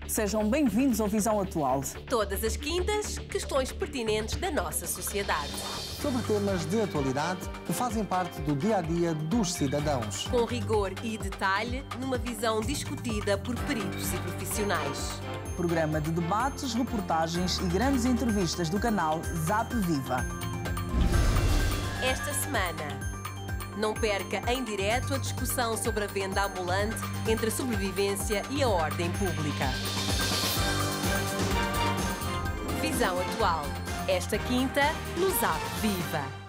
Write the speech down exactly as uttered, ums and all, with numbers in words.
Sejam bem-vindos ao Visão Atual. Todas as quintas, questões pertinentes da nossa sociedade. Sobre temas de atualidade que fazem parte do dia-a-dia dos cidadãos. Com rigor e detalhe, numa visão discutida por peritos e profissionais. Programa de debates, reportagens e grandes entrevistas do canal Zap Viva. Esta semana, não perca em direto a discussão sobre a venda ambulante entre a sobrevivência e a ordem pública. Visão Atual. Esta quinta, no Zap Viva.